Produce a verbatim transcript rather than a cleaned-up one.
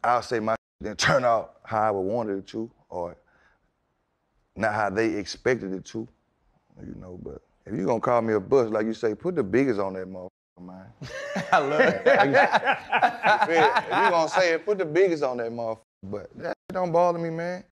I'll say my didn't turn out how I would want it to, or not how they expected it to, you know, but if you're gonna call me a bust, like you say, put the biggest on that motherfucker, man. I love it. If you're gonna say it, put the biggest on that motherfucker, but that don't bother me, man.